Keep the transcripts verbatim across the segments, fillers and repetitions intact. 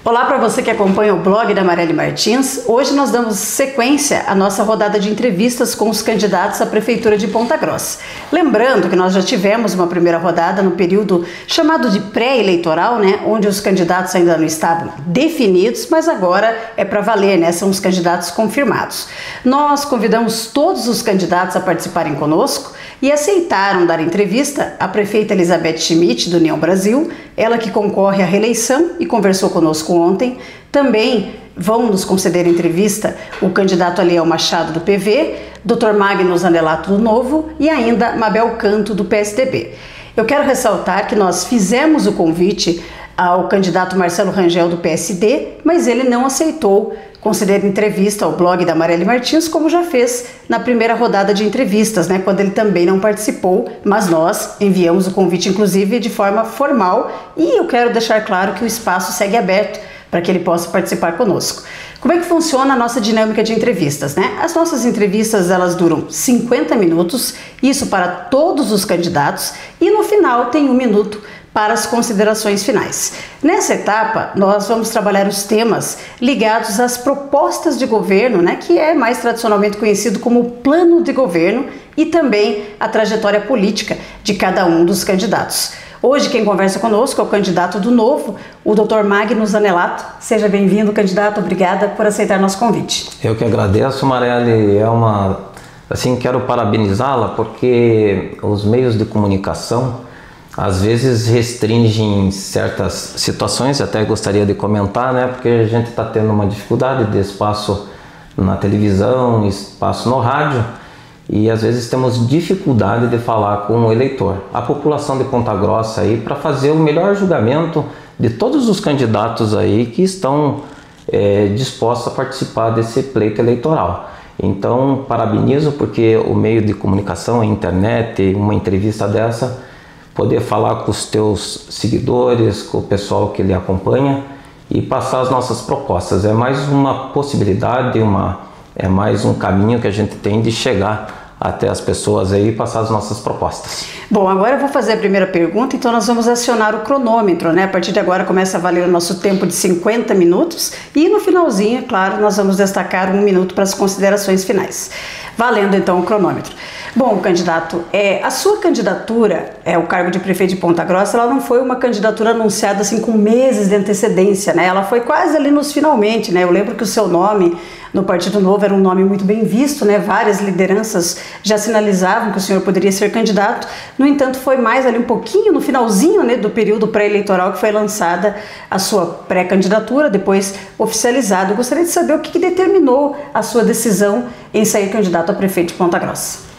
Olá para você que acompanha o blog da Marielle Martins. Hoje nós damos sequência à nossa rodada de entrevistas com os candidatos à Prefeitura de Ponta Grossa. Lembrando que nós já tivemos uma primeira rodada no período chamado de pré-eleitoral, né, onde os candidatos ainda não estavam definidos, mas agora é para valer, né, são os candidatos confirmados. Nós convidamos todos os candidatos a participarem conosco e aceitaram dar entrevista a prefeita Elizabeth Schmidt, do União Brasil, ela que concorre à reeleição e conversou conosco ontem. Também vão nos conceder entrevista o candidato Aliel Machado, do P V, doutor Magno Zanelato, do Novo, e ainda Mabel Canto, do P S D B. Eu quero ressaltar que nós fizemos o convite ao candidato Marcelo Rangel, do P S D, mas ele não aceitou conceder entrevista ao blog da Marielle Martins, como já fez na primeira rodada de entrevistas, né, quando ele também não participou, mas nós enviamos o convite, inclusive, de forma formal, e eu quero deixar claro que o espaço segue aberto para que ele possa participar conosco. Como é que funciona a nossa dinâmica de entrevistas, né? As nossas entrevistas, elas duram cinquenta minutos, isso para todos os candidatos, e no final tem um minuto para as considerações finais. Nessa etapa, nós vamos trabalhar os temas ligados às propostas de governo, né, que é mais tradicionalmente conhecido como plano de governo, e também a trajetória política de cada um dos candidatos. Hoje quem conversa conosco é o candidato do Novo, o doutor Magno Zanelato. Seja bem-vindo, candidato. Obrigada por aceitar nosso convite. Eu que agradeço, Marielle. É uma... assim, quero parabenizá-la porque os meios de comunicação às vezes restringem certas situações, até gostaria de comentar, né? Porque a gente está tendo uma dificuldade de espaço na televisão, espaço no rádio, e às vezes temos dificuldade de falar com o eleitor, a população de Ponta Grossa aí, para fazer o melhor julgamento de todos os candidatos aí que estão é, dispostos a participar desse pleito eleitoral. Então, parabenizo porque o meio de comunicação, a internet, uma entrevista dessa, poder falar com os teus seguidores, com o pessoal que lhe acompanha e passar as nossas propostas. É mais uma possibilidade, uma, é mais um caminho que a gente tem de chegar até as pessoas aí e passar as nossas propostas. Bom, agora eu vou fazer a primeira pergunta, então nós vamos acionar o cronômetro, né? A partir de agora começa a valer o nosso tempo de cinquenta minutos e no finalzinho, é claro, nós vamos destacar um minuto para as considerações finais. Valendo então o cronômetro. Bom, candidato, é, a sua candidatura, é, o cargo de prefeito de Ponta Grossa, ela não foi uma candidatura anunciada assim com meses de antecedência, né? Ela foi quase ali nos finalmente, né? Eu lembro que o seu nome no Partido Novo era um nome muito bem visto, né? Várias lideranças já sinalizavam que o senhor poderia ser candidato. No entanto, foi mais ali um pouquinho no finalzinho, né, do período pré-eleitoral que foi lançada a sua pré-candidatura, depois oficializada. Eu gostaria de saber o que, que determinou a sua decisão em sair candidato a prefeito de Ponta Grossa.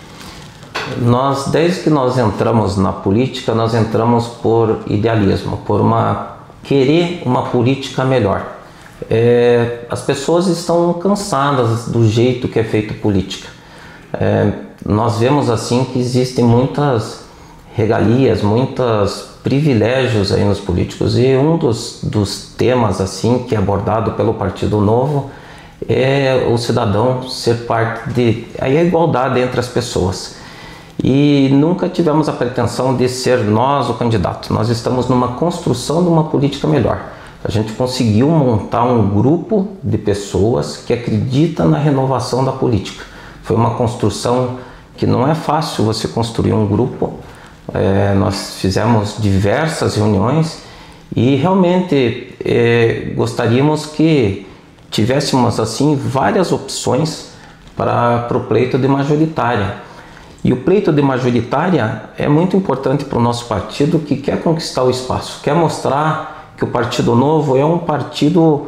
Nós, desde que nós entramos na política, nós entramos por idealismo, por uma querer uma política melhor. É, as pessoas estão cansadas do jeito que é feito política. É, nós vemos assim que existem muitas regalias, muitos privilégios aí nos políticos, e um dos, dos temas assim que é abordado pelo Partido Novo é o cidadão ser parte de aí a igualdade entre as pessoas. E nunca tivemos a pretensão de ser nós o candidato. Nós estamos numa construção de uma política melhor. A gente conseguiu montar um grupo de pessoas que acreditam na renovação da política. Foi uma construção que não é fácil você construir um grupo. É, nós fizemos diversas reuniões e realmente é, gostaríamos que tivéssemos assim várias opções para o pleito de majoritária. E o pleito de majoritária é muito importante para o nosso partido, que quer conquistar o espaço, quer mostrar que o Partido Novo é um partido...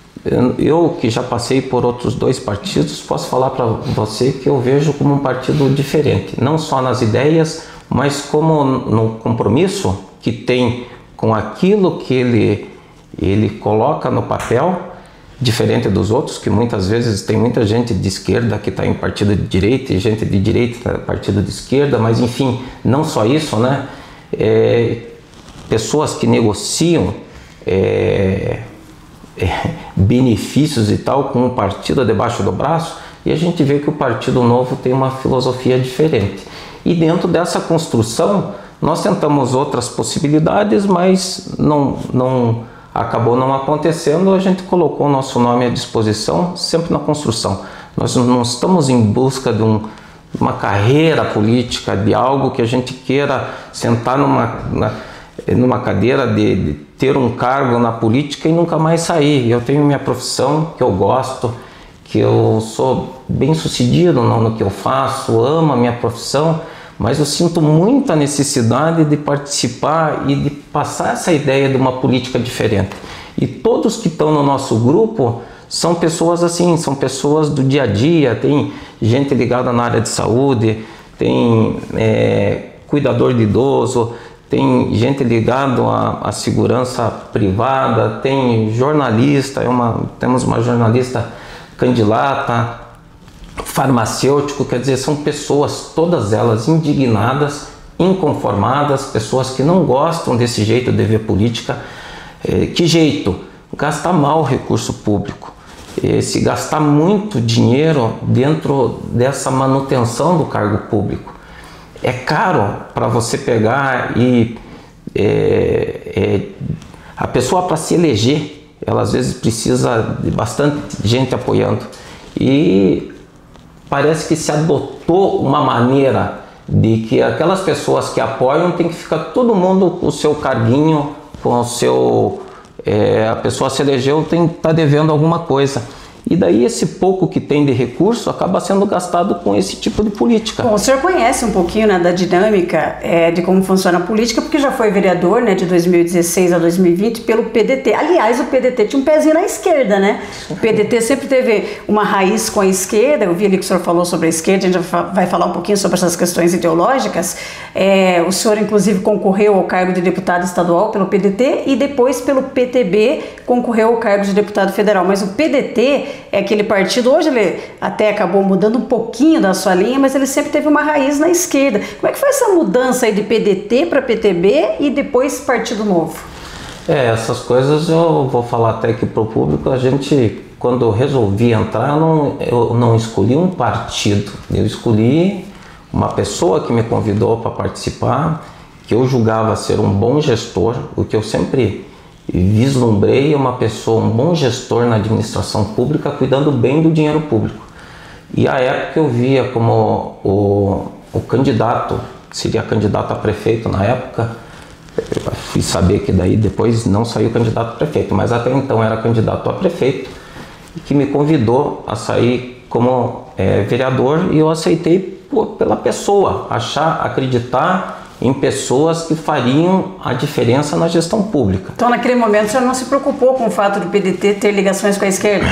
Eu, que já passei por outros dois partidos, posso falar para você que eu vejo como um partido diferente, não só nas ideias, mas como no compromisso que tem com aquilo que ele, ele coloca no papel, diferente dos outros, que muitas vezes tem muita gente de esquerda que está em partido de direita e gente de direita em partido de esquerda, mas enfim, não só isso, né? É, pessoas que negociam é, é, benefícios e tal com o partido debaixo do braço, e a gente vê que o Partido Novo tem uma filosofia diferente. E dentro dessa construção, nós tentamos outras possibilidades, mas não, não acabou não acontecendo, a gente colocou o nosso nome à disposição, sempre na construção. Nós não estamos em busca de um, uma carreira política, de algo que a gente queira sentar numa, na, numa cadeira, de, de ter um cargo na política e nunca mais sair. Eu tenho minha profissão, que eu gosto, que eu sou bem sucedido no, no que eu faço, amo a minha profissão, mas eu sinto muita necessidade de participar e de passar essa ideia de uma política diferente. E todos que estão no nosso grupo são pessoas assim, são pessoas do dia a dia, tem gente ligada na área de saúde, tem é, cuidador de idoso, tem gente ligada à, à segurança privada, tem jornalista, é uma, temos uma jornalista candidata, farmacêutico, quer dizer, são pessoas, todas elas indignadas, inconformadas, pessoas que não gostam desse jeito de ver política. É, que jeito? Gastar mal o recurso público, é, se gastar muito dinheiro dentro dessa manutenção do cargo público. É caro para você pegar e é, é, a pessoa, para se eleger, ela às vezes precisa de bastante gente apoiando. E parece que se adotou uma maneira de que aquelas pessoas que apoiam tem que ficar todo mundo com o seu carguinho, com o seu... É, a pessoa se elegeu, tem que estar devendo alguma coisa. E daí esse pouco que tem de recurso acaba sendo gastado com esse tipo de política. Bom, o senhor conhece um pouquinho, né, da dinâmica é, de como funciona a política, porque já foi vereador, né, de dois mil e dezesseis a dois mil e vinte pelo P D T. Aliás, o P D T tinha um pezinho na esquerda, né? O P D T sempre teve uma raiz com a esquerda. Eu vi ali que o senhor falou sobre a esquerda, a gente vai falar um pouquinho sobre essas questões ideológicas. É, o senhor, inclusive, concorreu ao cargo de deputado estadual pelo P D T e depois pelo P T B concorreu ao cargo de deputado federal. Mas o P D T é aquele partido, hoje ele até acabou mudando um pouquinho da sua linha, mas ele sempre teve uma raiz na esquerda. Como é que foi essa mudança aí de P D T para P T B e depois Partido Novo? É, essas coisas eu vou falar até aqui para o público. A gente, quando eu resolvi entrar, eu não, eu não escolhi um partido, eu escolhi uma pessoa que me convidou para participar, que eu julgava ser um bom gestor, o que eu sempre vislumbrei, uma pessoa, um bom gestor na administração pública, cuidando bem do dinheiro público. E à época eu via como o, o candidato, seria candidato a prefeito na época, eu fui saber que daí depois não saiu candidato a prefeito, mas até então era candidato a prefeito, e que me convidou a sair como é, vereador, e eu aceitei por, pela pessoa, achar, acreditar em pessoas que fariam a diferença na gestão pública. Então, naquele momento, o senhor não se preocupou com o fato do P D T ter ligações com a esquerda?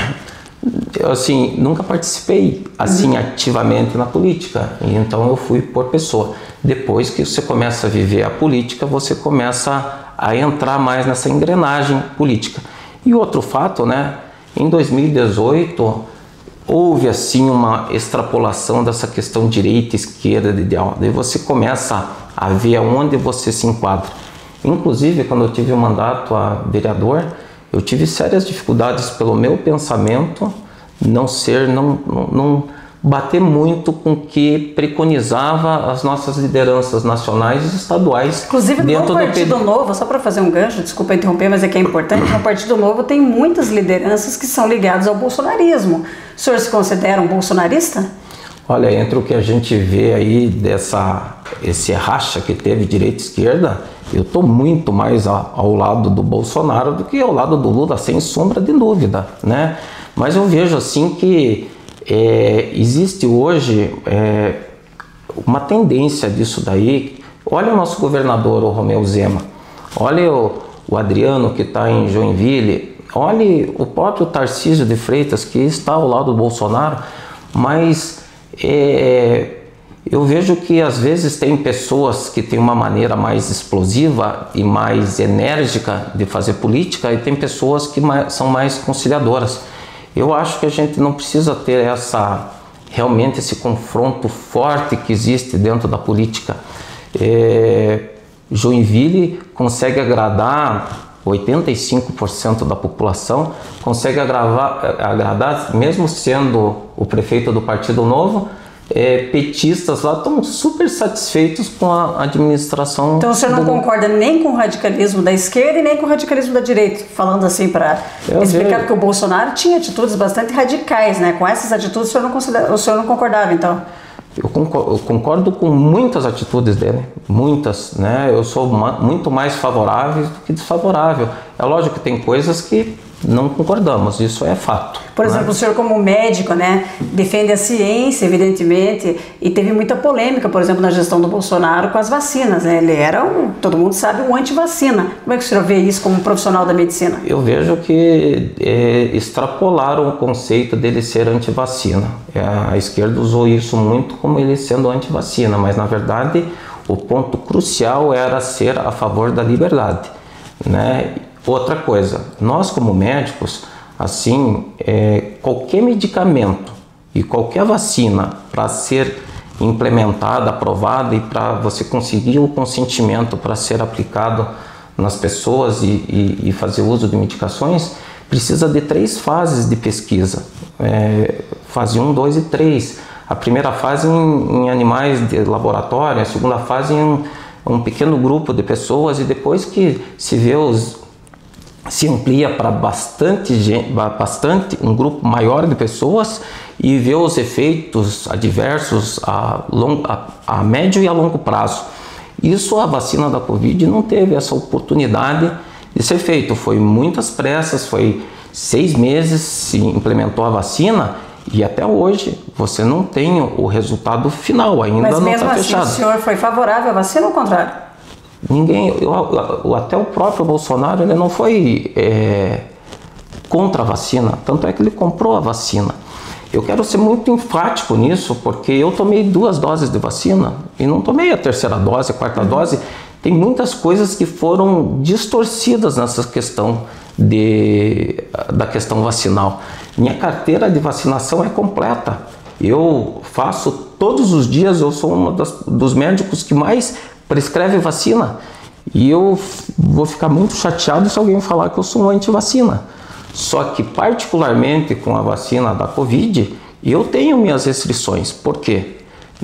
Eu, assim, nunca participei, assim, uhum. ativamente na política. E então, eu fui por pessoa. Depois que você começa a viver a política, você começa a entrar mais nessa engrenagem política. E outro fato, né? Em dois mil e dezoito, houve, assim, uma extrapolação dessa questão direita, esquerda, de ideal. Daí você começa a ver onde você se enquadra. Inclusive, quando eu tive o mandato a vereador, eu tive sérias dificuldades pelo meu pensamento não ser, não, não, não bater muito com o que preconizava as nossas lideranças nacionais e estaduais. Inclusive, no Partido Novo, só para fazer um gancho, desculpa interromper, mas é que é importante, no Partido Novo tem muitas lideranças que são ligadas ao bolsonarismo. O senhor se considera um bolsonarista? Olha, entre o que a gente vê aí dessa esse racha que teve direita e esquerda, eu estou muito mais ao, ao lado do Bolsonaro do que ao lado do Lula, sem sombra de dúvida, né? Mas eu vejo assim que é, existe hoje é, uma tendência disso daí. Olha o nosso governador, o Romeu Zema, olha o, o Adriano que está em Joinville, olhe o próprio Tarcísio de Freitas que está ao lado do Bolsonaro, mas É, eu vejo que às vezes tem pessoas que têm uma maneira mais explosiva e mais enérgica de fazer política e tem pessoas que mais, são mais conciliadoras. Eu acho que a gente não precisa ter essa, realmente esse confronto forte que existe dentro da política. É, Joinville consegue agradar oitenta e cinco por cento da população, consegue agravar, agradar, mesmo sendo o prefeito do Partido Novo, é, petistas lá estão super satisfeitos com a administração. Então o senhor não do... concorda nem com o radicalismo da esquerda e nem com o radicalismo da direita, falando assim para explicar, porque o Bolsonaro tinha atitudes bastante radicais, né? Com essas atitudes o senhor não, considera... o senhor não concordava, então? Eu concordo, eu concordo com muitas atitudes dele, muitas, né? Eu sou ma muito mais favorável do que desfavorável. É lógico que tem coisas que não concordamos, isso é fato. Por exemplo, né? O senhor como médico, né, defende a ciência, evidentemente, e teve muita polêmica, por exemplo, na gestão do Bolsonaro com as vacinas, né? Ele era, um, todo mundo sabe, um anti-vacina. Como é que o senhor vê isso como profissional da medicina? Eu vejo que é, extrapolaram o conceito dele ser anti-vacina. A esquerda usou isso muito como ele sendo anti-vacina, mas na verdade o ponto crucial era ser a favor da liberdade, né? Outra coisa, nós como médicos, assim, é, qualquer medicamento e qualquer vacina para ser implementada, aprovada e para você conseguir o consentimento para ser aplicado nas pessoas e, e, e fazer uso de medicações, precisa de três fases de pesquisa, é, fase um, dois e três. A primeira fase em, em animais de laboratório, a segunda fase em um, um pequeno grupo de pessoas e depois que se vê os se amplia para bastante gente, bastante, um grupo maior de pessoas e vê os efeitos adversos a, long, a, a médio e a longo prazo. Isso a vacina da Covid não teve essa oportunidade de ser feito. Foi muitas pressas, foi seis meses se implementou a vacina e até hoje você não tem o resultado final, ainda não está fechado. Mas mesmo assim o senhor foi favorável à vacina ou ao contrário? Ninguém, eu, até o próprio Bolsonaro, ele não foi é, contra a vacina, tanto é que ele comprou a vacina. Eu quero ser muito enfático nisso, porque eu tomei duas doses de vacina e não tomei a terceira dose, a quarta uhum. dose. Tem muitas coisas que foram distorcidas nessa questão de, da questão vacinal. Minha carteira de vacinação é completa. Eu faço todos os dias, eu sou um dos médicos que mais prescreve vacina e eu vou ficar muito chateado se alguém falar que eu sou um anti-vacina. Só que particularmente com a vacina da Covid, eu tenho minhas restrições. Por quê?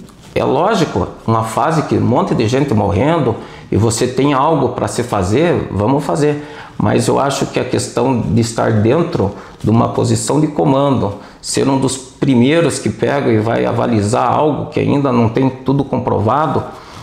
É lógico, uma fase que um monte de gente morrendo e você tem algo para se fazer, vamos fazer. Mas eu acho que a questão de estar dentro de uma posição de comando, ser um dos primeiros que pega e vai avalizar algo que ainda não tem tudo comprovado,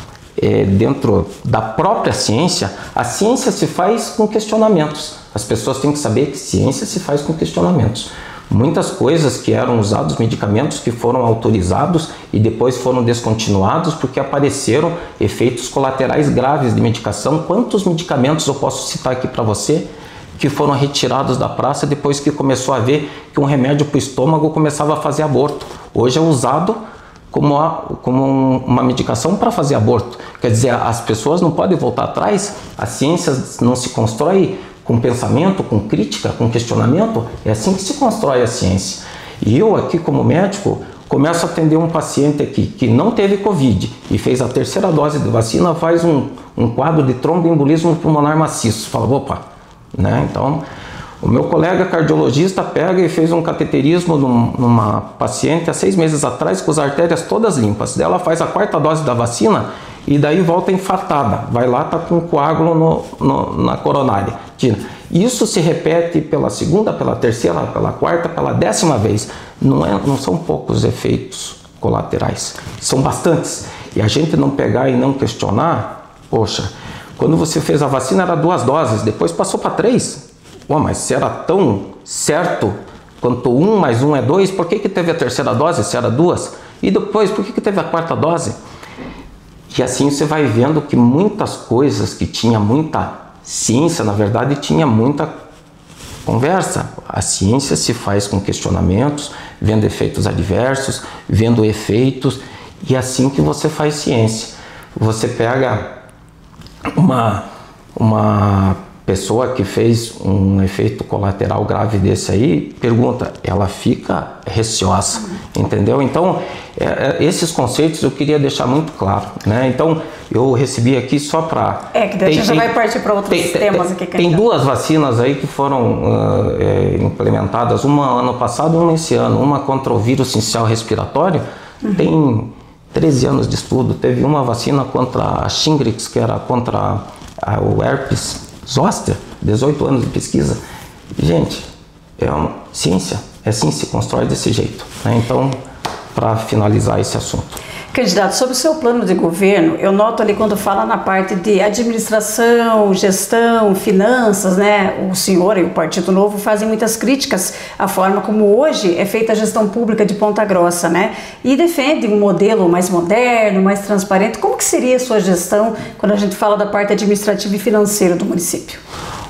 É, dentro da própria ciência, a ciência se faz com questionamentos. As pessoas têm que saber que ciência se faz com questionamentos. Muitas coisas que eram usados, medicamentos que foram autorizados e depois foram descontinuados porque apareceram efeitos colaterais graves de medicação. Quantos medicamentos eu posso citar aqui para você que foram retirados da praça depois que começou a ver que um remédio para o estômago começava a fazer aborto? Hoje é usado como, a, como um, uma medicação para fazer aborto. Quer dizer, as pessoas não podem voltar atrás, a ciência não se constrói com pensamento, com crítica, com questionamento, é assim que se constrói a ciência. E eu aqui como médico, começo a atender um paciente aqui que não teve Covid e fez a terceira dose de vacina, faz um, um quadro de tromboembolismo pulmonar maciço. Fala, opa, né? Então, o meu colega cardiologista pega e fez um cateterismo num, numa paciente há seis meses atrás com as artérias todas limpas. Ela faz a quarta dose da vacina e daí volta infartada. Vai lá, tá com um coágulo no, no, na coronária. Tira. Isso se repete pela segunda, pela terceira, pela quarta, pela décima vez. Não, é, não são poucos efeitos colaterais, são bastantes. E a gente não pegar e não questionar, poxa, quando você fez a vacina era duas doses, depois passou para três. Pô, mas se era tão certo quanto um mais um é dois, por que que teve a terceira dose se era duas? E depois, por que que teve a quarta dose? E assim você vai vendo que muitas coisas que tinha muita ciência, na verdade tinha muita conversa. A ciência se faz com questionamentos, vendo efeitos adversos, vendo efeitos, e é assim que você faz ciência. Você pega uma, uma pessoa que fez um efeito colateral grave desse aí, pergunta, ela fica receosa, entendeu? Então, é, esses conceitos eu queria deixar muito claro, né? Então, eu recebi aqui só para... É, que daí a gente já vai partir para outros tem, temas aqui. Tem então. duas vacinas aí que foram uh, é, implementadas, uma ano passado e uma esse ano, uma contra o vírus sincial respiratório, Uhum. Tem treze anos de estudo, teve uma vacina contra a Shingrix, que era contra a, o herpes zoster, dezoito anos de pesquisa. Gente, é uma ciência, é assim se constrói desse jeito, né? Então, para finalizar esse assunto. Candidato, sobre o seu plano de governo, eu noto ali quando fala na parte de administração, gestão, finanças, né? O senhor e o Partido Novo fazem muitas críticas à forma como hoje é feita a gestão pública de Ponta Grossa, né? E defende um modelo mais moderno, mais transparente. Como que seria a sua gestão quando a gente fala da parte administrativa e financeira do município?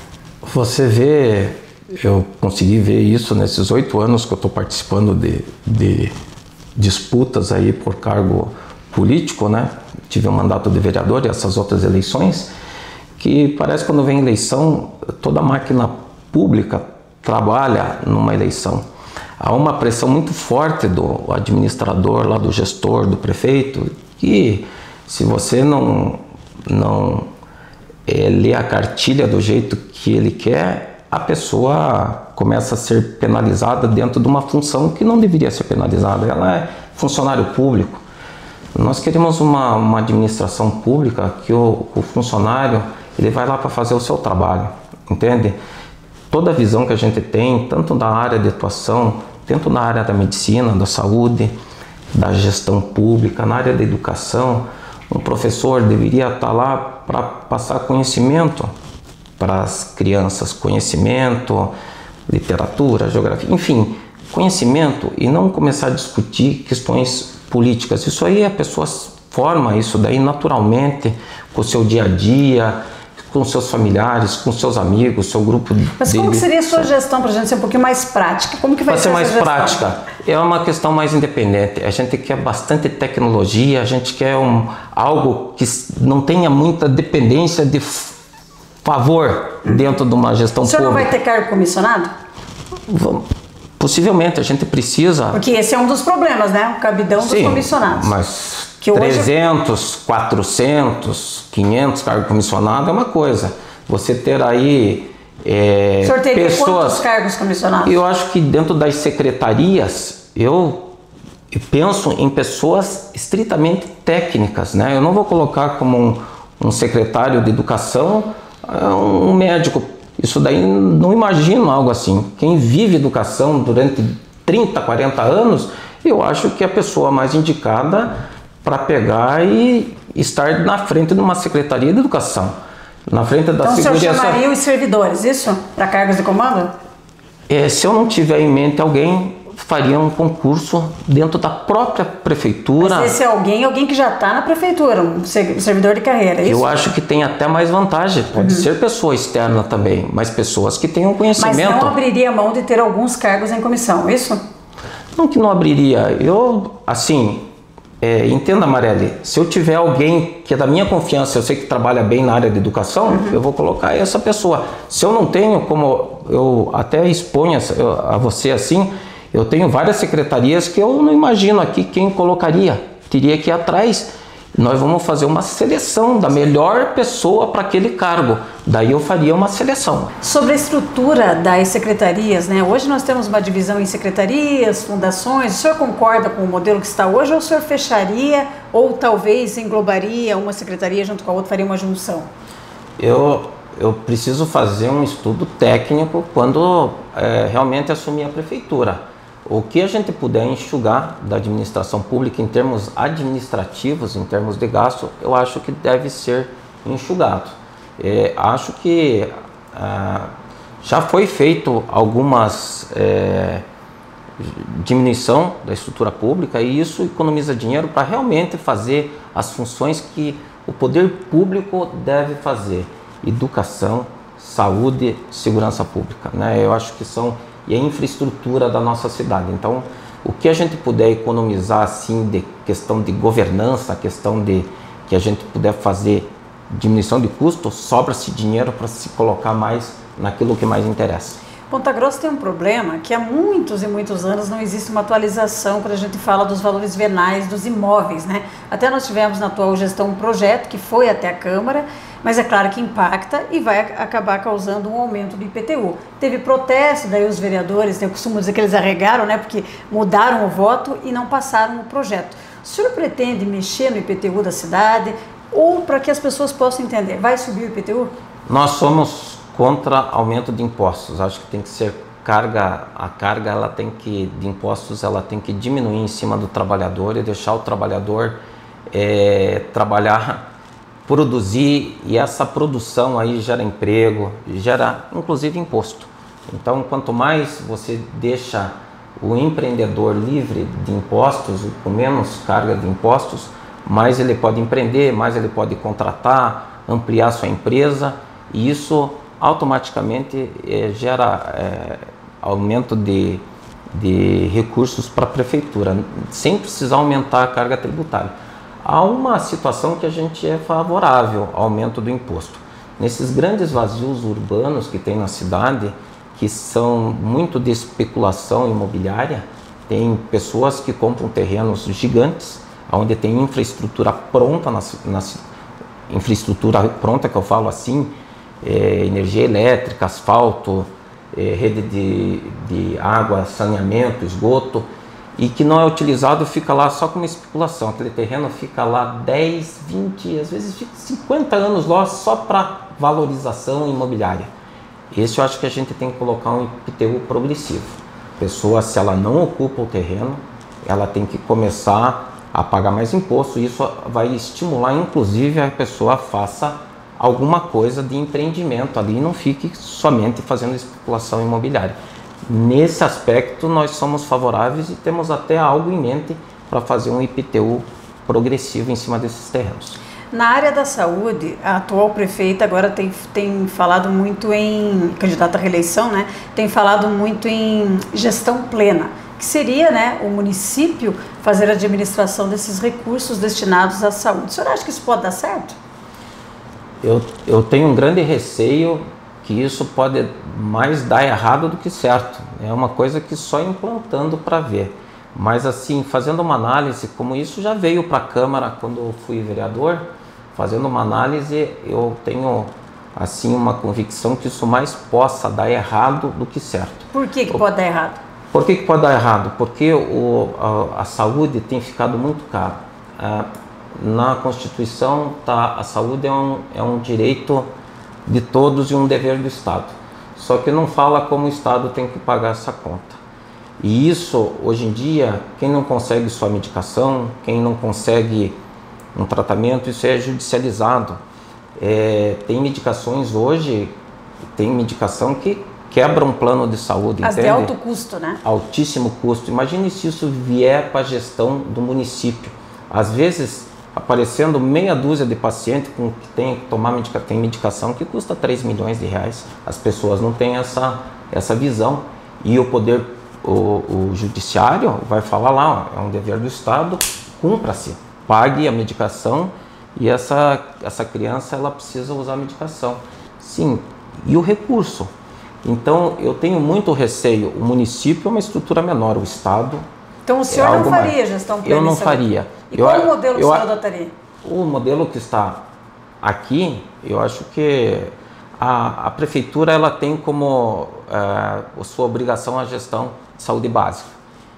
Você vê, eu consegui ver isso nesses oito anos que eu estou participando de... de disputas aí por cargo político, né? Tive um mandato de vereador e essas outras eleições, que parece que quando vem eleição, toda a máquina pública trabalha numa eleição. Há uma pressão muito forte do administrador, lá do gestor, do prefeito, que se você não, não é, lê a cartilha do jeito que ele quer, a pessoa começa a ser penalizada dentro de uma função que não deveria ser penalizada. Ela é funcionário público. Nós queremos uma, uma administração pública que o, o funcionário ele vai lá para fazer o seu trabalho, entende? Toda a visão que a gente tem, tanto da área de atuação, tanto na área da medicina, da saúde, da gestão pública, na área da educação, um professor deveria estar lá para passar conhecimento para as crianças, conhecimento, literatura, geografia, enfim, conhecimento, e não começar a discutir questões políticas. Isso aí a pessoa forma isso daí naturalmente com o seu dia a dia, com seus familiares, com seus amigos, seu grupo. Mas como que seria a sua gestão para a gente ser um pouquinho mais prática? Como que vai ser, ser mais prática? É uma questão mais independente. A gente quer bastante tecnologia, a gente quer um, algo que não tenha muita dependência de favor dentro de uma gestão pública. O senhor não vai ter cargo comissionado? Vamos, possivelmente, a gente precisa... Porque esse é um dos problemas, né? O cabidão dos Sim, comissionados. Mas que trezentos, hoje... quatrocentos, quinhentos cargos comissionados é uma coisa. Você ter aí é, o senhor teria pessoas... quantos cargos comissionados? Eu acho que dentro das secretarias, eu, eu penso em pessoas estritamente técnicas, né? Eu não vou colocar como um, um secretário de educação um médico. Isso daí não imagino algo assim. Quem vive educação durante trinta, quarenta anos, eu acho que é a pessoa mais indicada para pegar e estar na frente de uma secretaria de educação. Na frente da então segurança. O senhor chamaria os servidores, isso? Para cargos de comando? É, se eu não tiver em mente alguém, faria um concurso dentro da própria prefeitura. Mas esse é alguém, alguém que já está na prefeitura, um servidor de carreira, é isso? Eu acho que tem até mais vantagem. Pode uhum. ser pessoa externa também, mas pessoas que tenham conhecimento. Mas não abriria mão de ter alguns cargos em comissão, isso? Não que não abriria. Eu, assim, é, entenda, Marelli, se eu tiver alguém que é da minha confiança, eu sei que trabalha bem na área de educação, uhum. eu vou colocar essa pessoa. Se eu não tenho, como eu até exponho a você assim, eu tenho várias secretarias que eu não imagino aqui quem colocaria. Teria que ir atrás. Nós vamos fazer uma seleção da melhor pessoa para aquele cargo. Daí eu faria uma seleção. Sobre a estrutura das secretarias, né? Hoje nós temos uma divisão em secretarias, fundações. O senhor concorda com o modelo que está hoje ou o senhor fecharia ou talvez englobaria uma secretaria junto com a outra, faria uma junção? Eu, eu preciso fazer um estudo técnico quando é, realmente assumir a prefeitura. O que a gente puder enxugar da administração pública em termos administrativos, em termos de gasto, eu acho que deve ser enxugado. É, acho que ah, já foi feito algumas é, diminuição da estrutura pública e isso economiza dinheiro para realmente fazer as funções que o poder público deve fazer. Educação, saúde, segurança pública, né? Eu acho que são e a infraestrutura da nossa cidade. Então, o que a gente puder economizar assim de questão de governança, questão de que a gente puder fazer diminuição de custo, sobra-se dinheiro para se colocar mais naquilo que mais interessa. Ponta Grossa tem um problema que há muitos e muitos anos não existe uma atualização quando a gente fala dos valores venais dos imóveis, né? Até nós tivemos na atual gestão um projeto que foi até a Câmara, Mas é claro que impacta e vai acabar causando um aumento do I P T U. Teve protesto, daí os vereadores, eu costumo dizer que eles arregaram, né, porque mudaram o voto e não passaram o projeto. O senhor pretende mexer no I P T U da cidade ou, para que as pessoas possam entender, vai subir o I P T U? Nós somos contra aumento de impostos. Acho que tem que ser carga, a carga ela tem que, de impostos ela tem que diminuir em cima do trabalhador e deixar o trabalhador é, trabalhar, produzir, e essa produção aí gera emprego, gera inclusive imposto. Então, quanto mais você deixa o empreendedor livre de impostos, com menos carga de impostos, mais ele pode empreender, mais ele pode contratar, ampliar sua empresa, e isso automaticamente é, gera é, aumento de, de recursos para a prefeitura, sem precisar aumentar a carga tributária. Há uma situação que a gente é favorável ao aumento do imposto. Nesses grandes vazios urbanos que tem na cidade, que são muito de especulação imobiliária, tem pessoas que compram terrenos gigantes, onde tem infraestrutura pronta, na, na, infraestrutura pronta que eu falo assim, é, energia elétrica, asfalto, é, rede de, de água, saneamento, esgoto, e que não é utilizado, fica lá só como especulação. Aquele terreno fica lá dez, vinte, às vezes fica cinquenta anos lá só para valorização imobiliária. Esse eu acho que a gente tem que colocar um I P T U progressivo. A pessoa, se ela não ocupa o terreno, ela tem que começar a pagar mais imposto. Isso vai estimular, inclusive, a pessoa faça alguma coisa de empreendimento ali e não fique somente fazendo especulação imobiliária. Nesse aspecto, nós somos favoráveis e temos até algo em mente para fazer um I P T U progressivo em cima desses terrenos. Na área da saúde, a atual prefeita agora tem, tem falado muito em, candidata à reeleição, né, tem falado muito em gestão plena, que seria, né, o município fazer a administração desses recursos destinados à saúde. O senhor acha que isso pode dar certo? Eu, eu tenho um grande receio que isso pode mais dar errado do que certo. É uma coisa que só implantando para ver. Mas assim, fazendo uma análise, como isso já veio para a Câmara quando eu fui vereador, fazendo uma análise, eu tenho assim uma convicção que isso mais possa dar errado do que certo. Por que que pode dar errado? Por que que pode dar errado? Porque o, a, a saúde tem ficado muito cara. É, na Constituição, tá, a saúde é um, é um direito de todos e um dever do Estado. Só que não fala como o Estado tem que pagar essa conta. E isso, hoje em dia, quem não consegue sua medicação, quem não consegue um tratamento, isso é judicializado. É, tem medicações hoje, tem medicação que quebra um plano de saúde, As entende? de alto custo, né? Altíssimo custo. Imagine se isso vier para a gestão do município. Às vezes, aparecendo meia dúzia de pacientes com que tem que tomar medica, tem medicação que custa três milhões de reais. As pessoas não têm essa, essa visão. E o poder, o, o judiciário vai falar lá, ó, é um dever do Estado, cumpra-se, pague a medicação e essa, essa criança ela precisa usar a medicação. Sim, e o recurso? Então, eu tenho muito receio. O município é uma estrutura menor, o Estado... Então, o senhor é não faria mais. gestão plena? Eu não faria. E eu, qual o modelo eu, que o senhor adotaria? O modelo que está aqui, eu acho que a, a prefeitura ela tem como é, sua obrigação a gestão de saúde básica.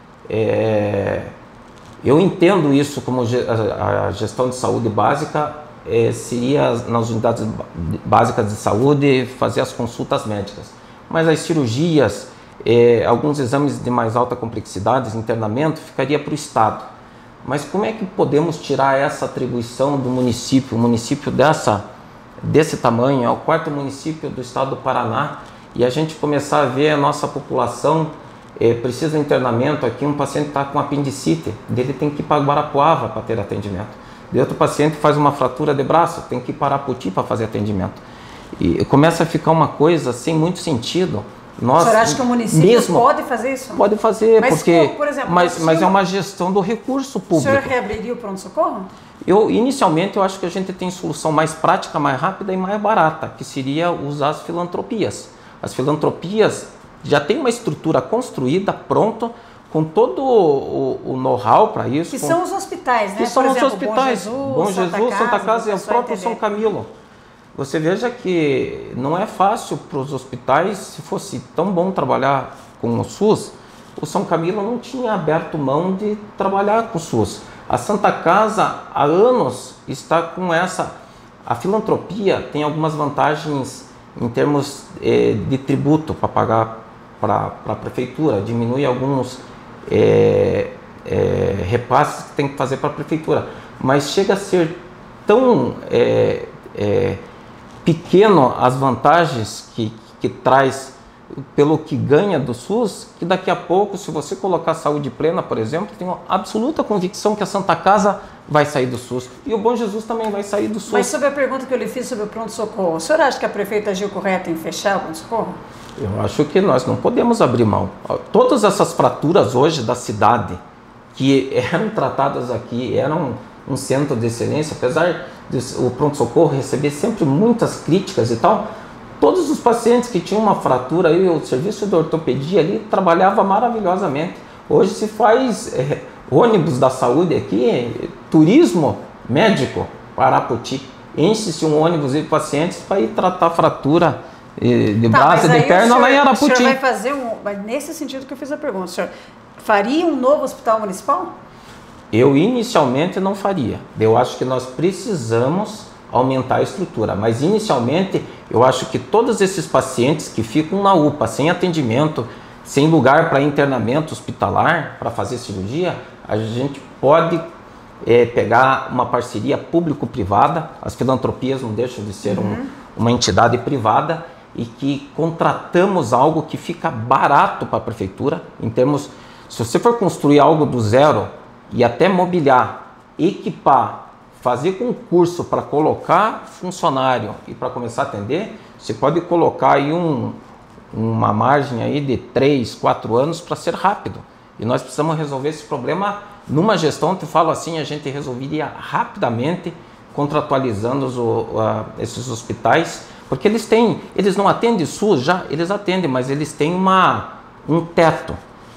É, eu entendo isso como a, a gestão de saúde básica é, seria nas unidades básicas de saúde fazer as consultas médicas. Mas as cirurgias, é, alguns exames de mais alta complexidade, internamento, ficaria para o Estado. Mas como é que podemos tirar essa atribuição do município? O município dessa, desse tamanho é o quarto município do estado do Paraná e a gente começar a ver a nossa população é, precisa de internamento. Aqui um paciente está com apendicite, dele tem que ir para Guarapuava para ter atendimento. De outro paciente faz uma fratura de braço, tem que ir para Arapoti para fazer atendimento. E começa a ficar uma coisa sem muito sentido. Nós, o senhor acha que o município mesmo, pode fazer isso? Pode fazer, mas, porque, por exemplo, mas, mas é uma gestão do recurso público. O senhor reabriria o pronto-socorro? Eu, inicialmente, eu acho que a gente tem solução mais prática, mais rápida e mais barata, que seria usar as filantropias. As filantropias já tem uma estrutura construída, pronto, com todo o, o know-how para isso. Que com, são os hospitais, né? Que são por os exemplo, hospitais. Bom Jesus, Bom Jesus Santa Casa, Santa Casa e o próprio entender. São Camilo. você veja que não é fácil para os hospitais. Se fosse tão bom trabalhar com o SUS, o São Camilo não tinha aberto mão de trabalhar com o SUS. A Santa Casa, há anos, está com essa... A filantropia tem algumas vantagens em termos eh, de tributo para pagar para a prefeitura, diminui alguns eh, eh, repasses que tem que fazer para a prefeitura, mas chega a ser tão eh, eh, pequeno as vantagens que, que traz pelo que ganha do SUS, que daqui a pouco, se você colocar saúde plena, por exemplo, tenho absoluta convicção que a Santa Casa vai sair do SUS. E o Bom Jesus também vai sair do SUS. Mas sobre a pergunta que eu lhe fiz sobre o pronto-socorro, o senhor acha que a prefeita agiu correto em fechar o pronto-socorro? Eu acho que nós não podemos abrir mão. Todas essas fraturas hoje da cidade, que eram tratadas aqui, eram um centro de excelência, apesar de o pronto-socorro receber sempre muitas críticas e tal, todos os pacientes que tinham uma fratura, aí, o serviço de ortopedia ali trabalhava maravilhosamente. Hoje se faz é, ônibus da saúde aqui, turismo médico, Paraputi. Enche-se um ônibus de pacientes para ir tratar fratura de tá, braço, de perna lá em Araputi. O senhor vai fazer um... Nesse sentido que eu fiz a pergunta, o senhor faria um novo hospital municipal? Eu inicialmente não faria. Eu acho que nós precisamos aumentar a estrutura, mas inicialmente eu acho que todos esses pacientes que ficam na U P A sem atendimento, sem lugar para internamento hospitalar, para fazer cirurgia, a gente pode é, pegar uma parceria público-privada, as filantropias não deixam de ser uhum. um, uma entidade privada, e que contratamos algo que fica barato para a prefeitura, em termos, se você for construir algo do zero e até mobiliar, equipar, fazer concurso para colocar funcionário e para começar a atender, você pode colocar aí um, uma margem aí de três, quatro anos para ser rápido. E nós precisamos resolver esse problema numa gestão, te falo assim, a gente resolveria rapidamente contratualizando os, uh, esses hospitais, porque eles têm, eles não atendem SUS já, eles atendem, mas eles têm uma, um teto.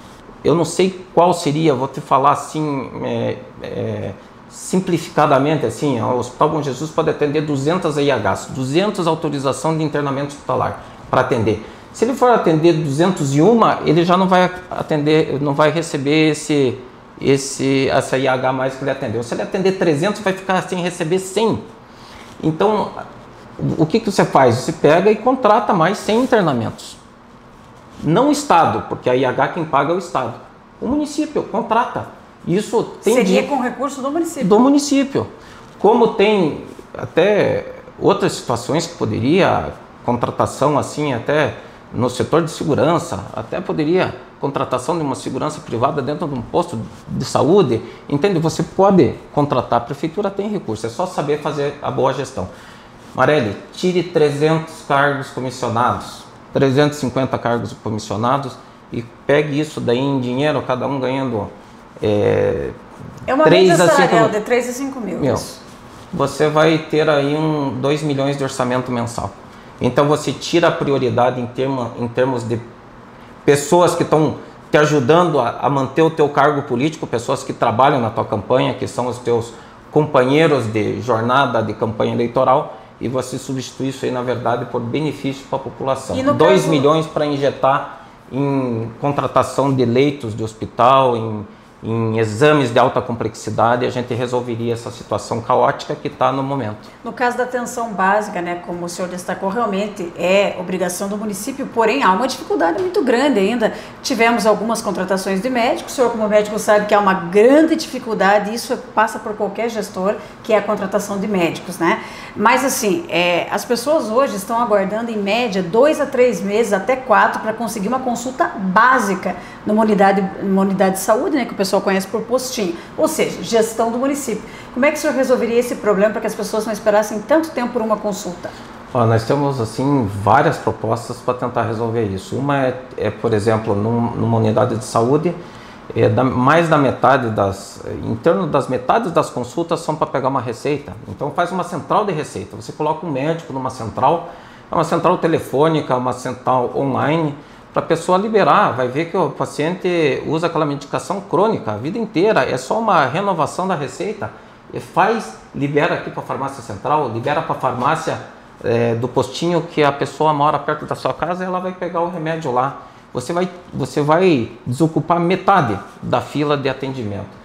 Eu não sei qual seria, vou te falar assim, é, é, simplificadamente assim, o Hospital Bom Jesus pode atender duzentas I Hs, duzentas autorização de internamento hospitalar para atender. Se ele for atender duzentos e um, ele já não vai atender, não vai receber esse, esse, essa I H mais que ele atendeu. Se ele atender trezentos, vai ficar sem receber cem. Então, o que, que você faz? Você pega e contrata mais cem internamentos. Não o Estado, porque a I H quem paga é o Estado. O município contrata. Isso tem Seria de... com recurso do município. Do município. Como tem até outras situações que poderia, contratação assim, até no setor de segurança, até poderia contratação de uma segurança privada dentro de um posto de saúde. Entende? Você pode contratar, a prefeitura tem recurso, é só saber fazer a boa gestão. Marelli, tire trezentos cargos comissionados, trezentos e cinquenta cargos comissionados e pegue isso daí em dinheiro, cada um ganhando é, é uma média salarial de três a cinco mil. Meu, você vai ter aí um, dois milhões de orçamento mensal. Então você tira a prioridade em, termo, em termos de pessoas que estão te ajudando a, a manter o teu cargo político, pessoas que trabalham na tua campanha, que são os teus companheiros de jornada de campanha eleitoral, e você substitui isso aí, na verdade, por benefício para a população. dois caso... milhões para injetar em contratação de leitos de hospital, em, em exames de alta complexidade, a gente resolveria essa situação caótica que está no momento. No caso da atenção básica, né, como o senhor destacou, realmente é obrigação do município, porém há uma dificuldade muito grande ainda. Tivemos algumas contratações de médicos, o senhor como médico sabe que há uma grande dificuldade, isso passa por qualquer gestor, que é a contratação de médicos, né? Mas assim, é, as pessoas hoje estão aguardando em média dois a três meses, até quatro, para conseguir uma consulta básica numa unidade, numa unidade de saúde, né, que o pessoal conhece por postinho, ou seja, gestão do município. Como é que o senhor resolveria esse problema para que as pessoas não esperassem tanto tempo por uma consulta? Ó, nós temos assim várias propostas para tentar resolver isso. Uma é, é por exemplo, num, numa unidade de saúde, é, da, mais da metade das, em torno das metades das consultas são para pegar uma receita. Então faz uma central de receita. Você coloca um médico numa central, é uma central telefônica, uma central online, para a pessoa liberar. Vai ver que o paciente usa aquela medicação crônica a vida inteira, é só uma renovação da receita. E faz, libera aqui para a farmácia central, libera para a farmácia é, do postinho que a pessoa mora perto da sua casa, ela vai pegar o remédio lá. Você vai, você vai desocupar metade da fila de atendimento.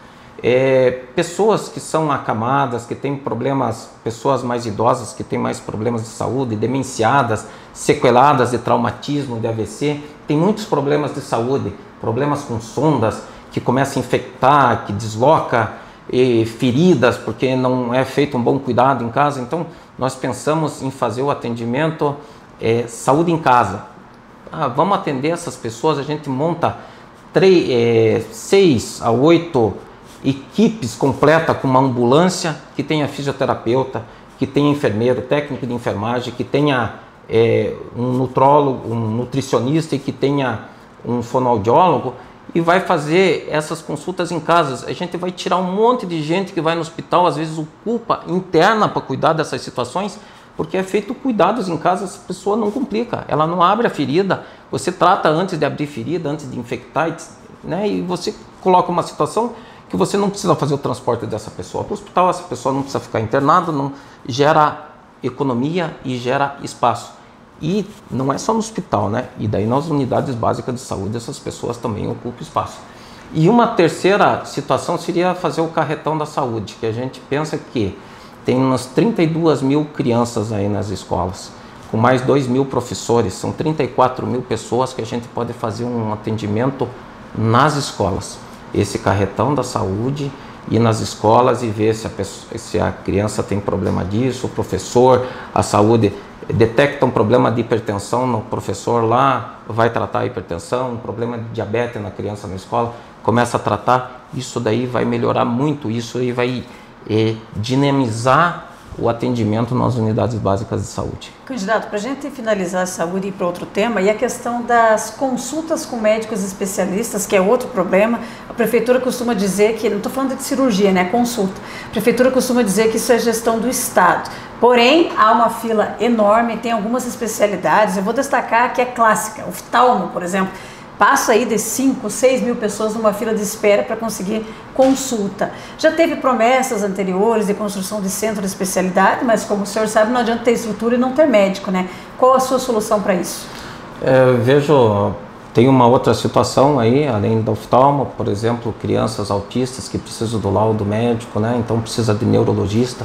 É, pessoas que são acamadas, que têm problemas, pessoas mais idosas que têm mais problemas de saúde, demenciadas, sequeladas de traumatismo, de A V C, tem muitos problemas de saúde, problemas com sondas, que começa a infectar, que desloca, e feridas, porque não é feito um bom cuidado em casa. Então, nós pensamos em fazer o atendimento é, saúde em casa. Ah, vamos atender essas pessoas, a gente monta três, é, seis a oito equipes completas com uma ambulância que tenha fisioterapeuta, que tenha enfermeiro, técnico de enfermagem, que tenha é, um nutrólogo, um nutricionista e que tenha um fonoaudiólogo, e vai fazer essas consultas em casa. A gente vai tirar um monte de gente que vai no hospital, às vezes ocupa interna para cuidar dessas situações, porque é feito cuidados em casa, essa pessoa não complica, ela não abre a ferida, você trata antes de abrir ferida, antes de infectar, né? E você coloca uma situação que você não precisa fazer o transporte dessa pessoa para o hospital, essa pessoa não precisa ficar internada, não gera economia e gera espaço. E não é só no hospital, né? E daí nas unidades básicas de saúde essas pessoas também ocupam espaço. E uma terceira situação seria fazer o carretão da saúde, que a gente pensa que tem umas trinta e duas mil crianças aí nas escolas, com mais dois mil professores, são trinta e quatro mil pessoas que a gente pode fazer um atendimento nas escolas. Esse carretão da saúde, ir nas escolas e ver se a, pessoa, se a criança tem problema disso, o professor, a saúde detecta um problema de hipertensão no professor lá, vai tratar a hipertensão, um problema de diabetes na criança na escola, começa a tratar, isso daí vai melhorar muito, isso aí vai é, dinamizar o atendimento nas unidades básicas de saúde. Candidato, para a gente finalizar a saúde e ir para outro tema, e a questão das consultas com médicos especialistas, que é outro problema, a prefeitura costuma dizer que, não estou falando de cirurgia, né, consulta, a prefeitura costuma dizer que isso é gestão do Estado, porém há uma fila enorme, tem algumas especialidades, eu vou destacar que é clássica, oftalmo, por exemplo, passa aí de cinco, seis mil pessoas numa fila de espera para conseguir consulta. Já teve promessas anteriores de construção de centro de especialidade, mas como o senhor sabe, não adianta ter estrutura e não ter médico, né? Qual a sua solução para isso? É, vejo, tem uma outra situação aí, além do oftalmo, por exemplo, crianças autistas que precisam do laudo médico, né? Então precisa de neurologista.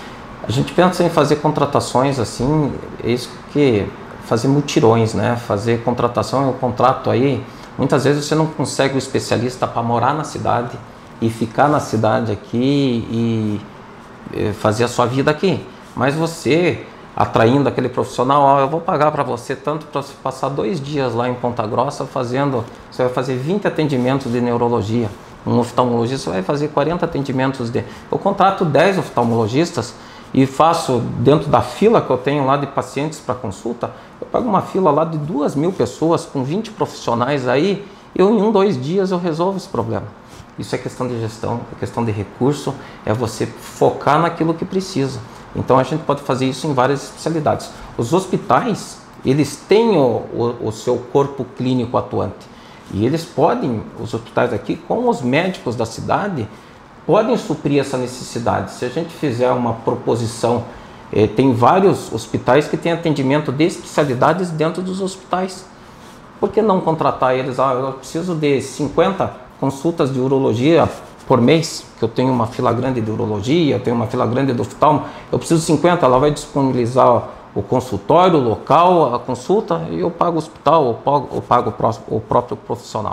A gente pensa em fazer contratações assim, é isso que... fazer mutirões, né? Fazer contratação, eu contrato aí, muitas vezes você não consegue o especialista para morar na cidade e ficar na cidade aqui e fazer a sua vida aqui, mas você atraindo aquele profissional, ó, eu vou pagar para você tanto para você passar dois dias lá em Ponta Grossa fazendo, você vai fazer vinte atendimentos de neurologia, um oftalmologista vai fazer quarenta atendimentos de, eu contrato dez oftalmologistas e faço dentro da fila que eu tenho lá de pacientes para consulta, eu pego uma fila lá de duas mil pessoas com vinte profissionais aí, eu em um, dois dias eu resolvo esse problema. Isso é questão de gestão, é questão de recurso, é você focar naquilo que precisa. Então a gente pode fazer isso em várias especialidades. Os hospitais, eles têm o, o, o seu corpo clínico atuante e eles podem, os hospitais aqui, com os médicos da cidade, podem suprir essa necessidade. Se a gente fizer uma proposição, eh, tem vários hospitais que têm atendimento de especialidades dentro dos hospitais. Por que não contratar eles? Ah, eu preciso de cinquenta consultas de urologia por mês, que eu tenho uma fila grande de urologia, eu tenho uma fila grande de oftalmo, eu preciso de cinquenta, ela vai disponibilizar o consultório, o local, a consulta, e eu pago o hospital, ou pago, ou pago o próprio profissional.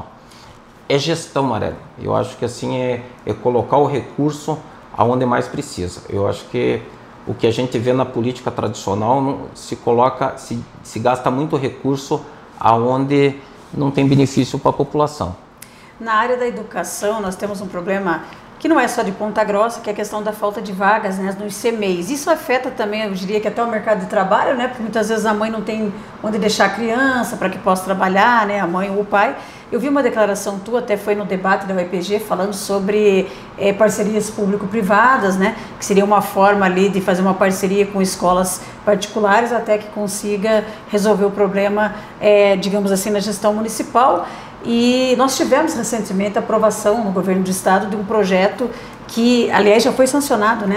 É gestão, Marelo. Eu acho que assim é, é colocar o recurso aonde mais precisa. Eu acho que o que a gente vê na política tradicional não, se coloca, se, se gasta muito recurso aonde não tem benefício para a população. Na área da educação, nós temos um problema que não é só de Ponta Grossa, que é a questão da falta de vagas, né, nos C M E Is. Isso afeta também, eu diria que até o mercado de trabalho, né, porque muitas vezes a mãe não tem onde deixar a criança para que possa trabalhar, né, a mãe ou o pai. Eu vi uma declaração tua, até foi no debate da U E P G, falando sobre é, parcerias público-privadas, né, que seria uma forma ali de fazer uma parceria com escolas particulares até que consiga resolver o problema, é, digamos assim, na gestão municipal. E nós tivemos recentemente a aprovação no governo do estado de um projeto que, aliás, já foi sancionado, né,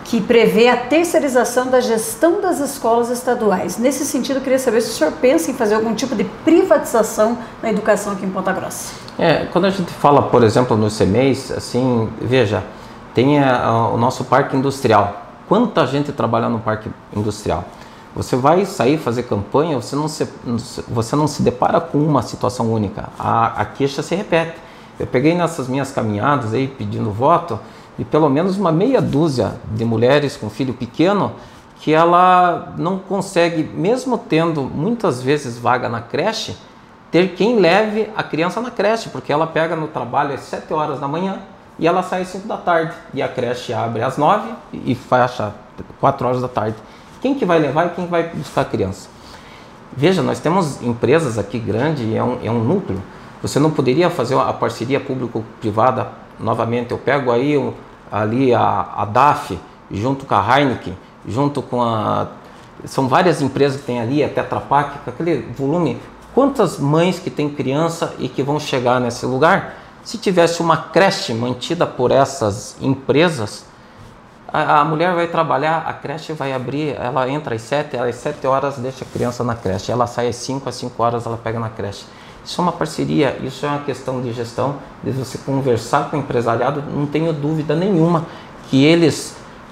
que prevê a terceirização da gestão das escolas estaduais. Nesse sentido, eu queria saber se o senhor pensa em fazer algum tipo de privatização na educação aqui em Ponta Grossa. É, quando a gente fala, por exemplo, no C M E I, assim, veja, tem a, o nosso parque industrial. Quanta gente trabalha no parque industrial? Você vai sair fazer campanha, você não se, você não se depara com uma situação única. A, a queixa se repete. Eu peguei nessas minhas caminhadas aí pedindo voto e pelo menos uma meia dúzia de mulheres com filho pequeno que ela não consegue, mesmo tendo muitas vezes vaga na creche, ter quem leve a criança na creche, porque ela pega no trabalho às sete horas da manhã e ela sai às cinco da tarde e a creche abre às nove e fecha quatro horas da tarde. Quem que vai levar e quem vai buscar a criança? Veja, nós temos empresas aqui grandes, é um, é um núcleo. Você não poderia fazer a parceria público-privada novamente? Eu pego aí o, ali a, a D A F, junto com a Heineken, junto com a... São várias empresas que tem ali, a Tetra Pak, com aquele volume. Quantas mães que têm criança e que vão chegar nesse lugar? Se tivesse uma creche mantida por essas empresas, a, a mulher vai trabalhar, a creche vai abrir, ela entra às sete, às sete horas deixa a criança na creche, ela sai às cinco, às cinco horas ela pega na creche. Isso é uma parceria, isso é uma questão de gestão, de você conversar com o empresariado, não tenho dúvida nenhuma que eles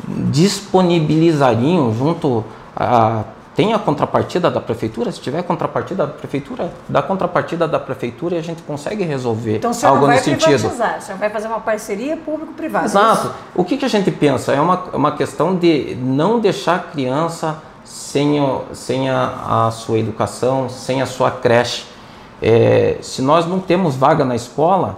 disponibilizariam junto a... Tem a contrapartida da prefeitura, se tiver contrapartida da prefeitura, da contrapartida da prefeitura a gente consegue resolver então, o senhor algo não vai nesse sentido. privatizar, o senhor vai fazer uma parceria público-privada. Exato. O que, que a gente pensa? É uma, uma questão de não deixar a criança sem, o, sem a, a sua educação, sem a sua creche. É, se nós não temos vaga na escola,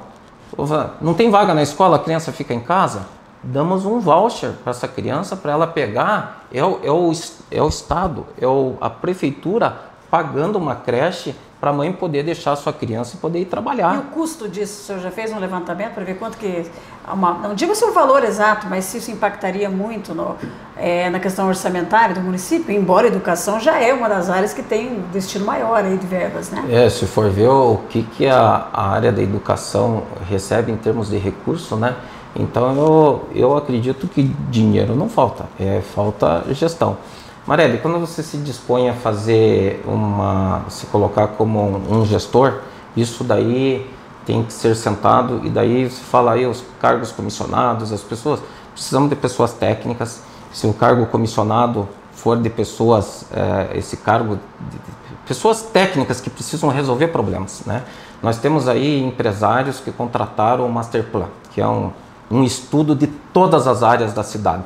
não tem vaga na escola, a criança fica em casa, damos um voucher para essa criança, para ela pegar, é o, é o, é o Estado, é o, a prefeitura pagando uma creche para a mãe poder deixar a sua criança e poder ir trabalhar. E o custo disso, o senhor já fez um levantamento para ver quanto que, uma, não digo se o valor exato, mas se isso impactaria muito no, é, na questão orçamentária do município, embora a educação já é uma das áreas que tem um destino maior aí de verbas, né? É, se for ver o que, que a, a área da educação recebe em termos de recurso, né? Então eu, eu acredito que dinheiro não falta, é, falta gestão. Mareli, quando você se dispõe a fazer uma, se colocar como um, um gestor, isso daí tem que ser sentado e daí se fala aí os cargos comissionados, as pessoas, precisamos de pessoas técnicas. Se o cargo comissionado for de pessoas, é, esse cargo, de, de, pessoas técnicas que precisam resolver problemas, né? Nós temos aí empresários que contrataram o Masterplan, que é um, um estudo de todas as áreas da cidade.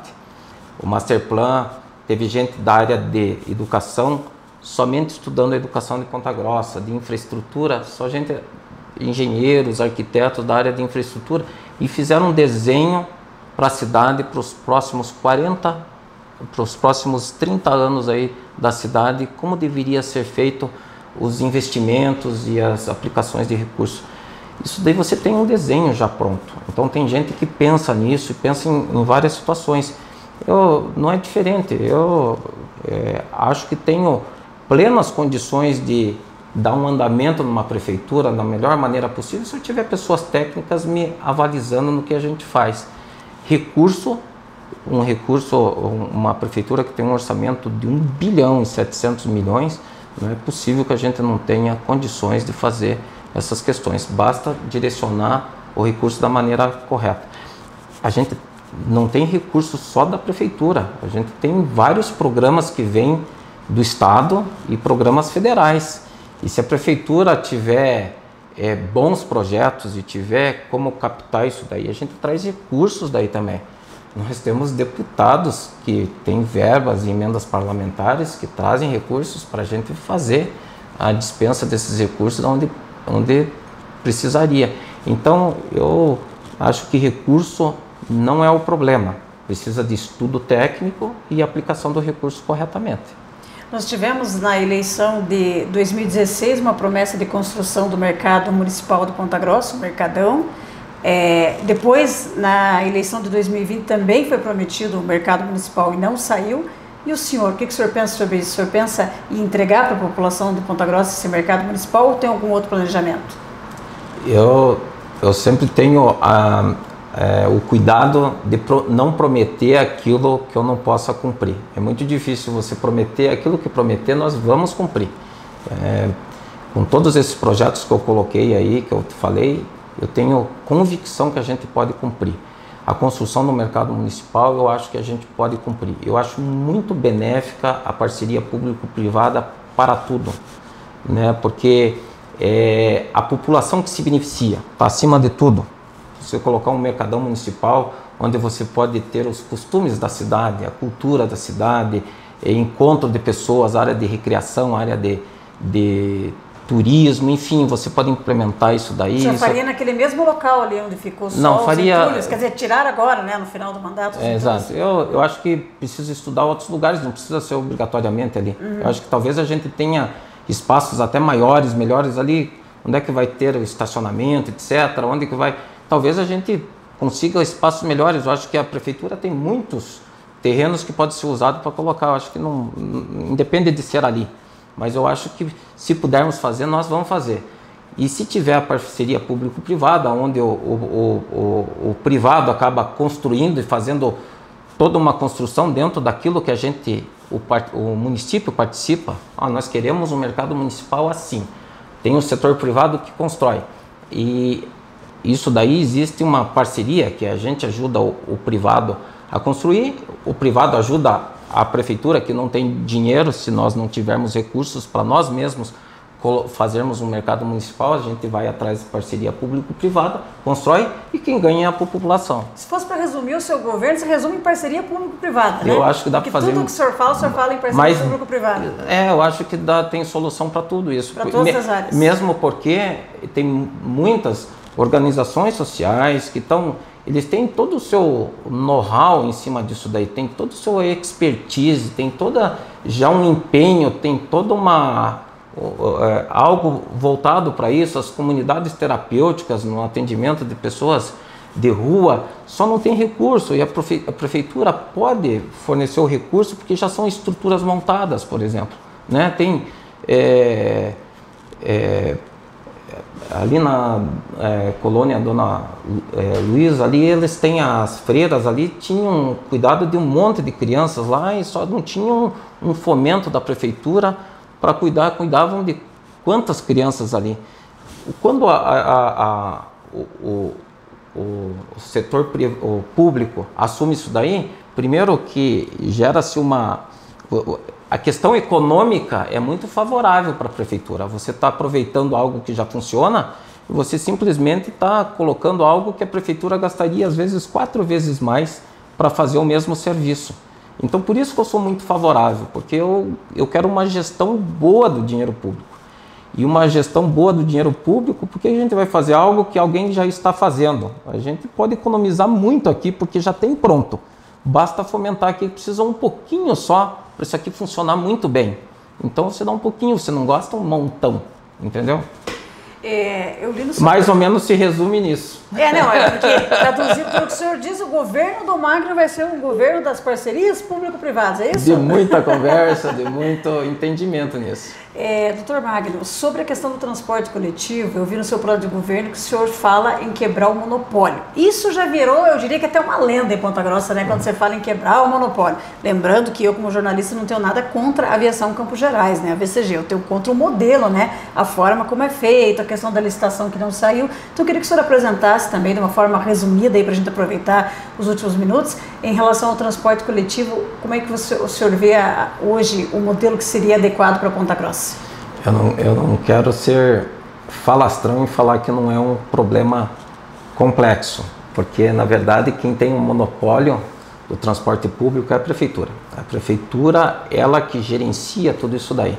O Masterplan teve gente da área de educação somente estudando a educação de Ponta Grossa, de infraestrutura, só gente, engenheiros, arquitetos da área de infraestrutura, e fizeram um desenho para a cidade para os próximos quarenta, para os próximos trinta anos aí da cidade, como deveria ser feito os investimentos e as aplicações de recursos. Isso daí você tem um desenho já pronto. Então tem gente que pensa nisso e pensa em, em várias situações. Eu, não é diferente, eu é, acho que tenho plenas condições de dar um andamento numa prefeitura da melhor maneira possível se eu tiver pessoas técnicas me avalizando no que a gente faz. Recurso, um recurso, uma prefeitura que tem um orçamento de um bilhão e setecentos milhões, não é possível que a gente não tenha condições de fazer essas questões, basta direcionar o recurso da maneira correta. A gente não tem recurso só da prefeitura, a gente tem vários programas que vêm do Estado e programas federais. E se a prefeitura tiver é, bons projetos e tiver como captar isso daí, a gente traz recursos daí também. Nós temos deputados que têm verbas e emendas parlamentares que trazem recursos para a gente fazer a dispensa desses recursos onde, onde precisaria. Então, eu acho que recurso não é o problema, precisa de estudo técnico e aplicação do recurso corretamente. Nós tivemos na eleição de dois mil e dezesseis uma promessa de construção do mercado municipal de Ponta Grossa, o Mercadão. É, depois, na eleição de dois mil e vinte, também foi prometido o mercado municipal e não saiu. E o senhor, o que, que o senhor pensa sobre isso? O senhor pensa em entregar para a população de Ponta Grossa esse mercado municipal ou tem algum outro planejamento? Eu, eu sempre tenho a... é, o cuidado de pro, não prometer aquilo que eu não possa cumprir. É muito difícil você prometer aquilo que prometer, nós vamos cumprir. É, com todos esses projetos que eu coloquei aí, que eu falei, eu tenho convicção que a gente pode cumprir. A construção do mercado municipal, eu acho que a gente pode cumprir. Eu acho muito benéfica a parceria público-privada para tudo, né? Porque é a população que se beneficia, está acima de tudo. Você colocar um mercadão municipal, onde você pode ter os costumes da cidade, a cultura da cidade, encontro de pessoas, área de recreação, área de, de turismo, enfim, você pode implementar isso daí. Você isso... faria naquele mesmo local ali onde ficou só não, os faria... entulhos, quer dizer, tirar agora, né, no final do mandato. É, exato. Eu, eu acho que precisa estudar outros lugares, não precisa ser obrigatoriamente ali. Uhum. Eu acho que talvez a gente tenha espaços até maiores, melhores ali, onde é que vai ter o estacionamento, etcétera, onde que vai... Talvez a gente consiga espaços melhores. Eu acho que a prefeitura tem muitos terrenos que podem ser usados para colocar. Eu acho que não, não independe de ser ali. Mas eu acho que se pudermos fazer, nós vamos fazer. E se tiver a parceria público-privada, onde o, o, o, o privado acaba construindo e fazendo toda uma construção dentro daquilo que a gente, o, o município participa, ah, nós queremos um mercado municipal assim. Tem o setor privado que constrói. E isso daí existe uma parceria que a gente ajuda o, o privado a construir, o privado ajuda a prefeitura que não tem dinheiro, se nós não tivermos recursos para nós mesmos fazermos um mercado municipal, a gente vai atrás de parceria público-privada, constrói e quem ganha é a população. Se fosse para resumir o seu governo, você resume em parceria público-privada, né? Eu acho que dá para fazer... tudo que o senhor fala, o senhor fala em parceria público-privada. É, eu acho que dá, tem solução para tudo isso. Para todas as áreas. Mesmo porque tem muitas organizações sociais que estão... Eles têm todo o seu know-how em cima disso daí, tem todo o seu expertise, tem toda já um empenho, tem toda uma... É, algo voltado para isso, as comunidades terapêuticas no atendimento de pessoas de rua, só não tem recurso e a, prefe, a prefeitura pode fornecer o recurso porque já são estruturas montadas, por exemplo, né? Tem é, é, ali na é, colônia Dona é, Luísa, ali eles têm as freiras ali, tinham cuidado de um monte de crianças lá e só não tinham um, um fomento da prefeitura para cuidar, cuidavam de quantas crianças ali. Quando a, a, a, o, o, o setor o público assume isso daí, primeiro que gera-se uma... A questão econômica é muito favorável para a prefeitura. Você está aproveitando algo que já funciona e você simplesmente está colocando algo que a prefeitura gastaria às vezes quatro vezes mais para fazer o mesmo serviço. Então, por isso que eu sou muito favorável, porque eu, eu quero uma gestão boa do dinheiro público. E uma gestão boa do dinheiro público, porque a gente vai fazer algo que alguém já está fazendo. A gente pode economizar muito aqui, porque já tem pronto. Basta fomentar aqui, precisa um pouquinho só para isso aqui funcionar muito bem. Então, você dá um pouquinho, você não gosta um montão, entendeu? É, eu li no seu... Mais ou menos se resume nisso. É, não, é porque, traduzindo pelo que o senhor diz, o governo do Magno vai ser um governo das parcerias público-privadas, é isso? De muita conversa, de muito entendimento nisso. É, doutor Magno, sobre a questão do transporte coletivo, eu vi no seu plano de governo que o senhor fala em quebrar o monopólio. Isso já virou, eu diria que até uma lenda em Ponta Grossa, né, quando você fala em quebrar o monopólio. Lembrando que eu, como jornalista, não tenho nada contra a aviação Campos Gerais, né, a V C G, eu tenho contra o modelo, né, a forma como é feito, a questão da licitação que não saiu. Então eu queria que o senhor apresentasse também de uma forma resumida aí para a gente aproveitar os últimos minutos em relação ao transporte coletivo, como é que você, o senhor vê a, hoje o modelo que seria adequado para Ponta Grossa? Eu não, eu não quero ser falastrão e falar que não é um problema complexo, porque na verdade quem tem um monopólio do transporte público é a prefeitura. A prefeitura, ela que gerencia tudo isso daí,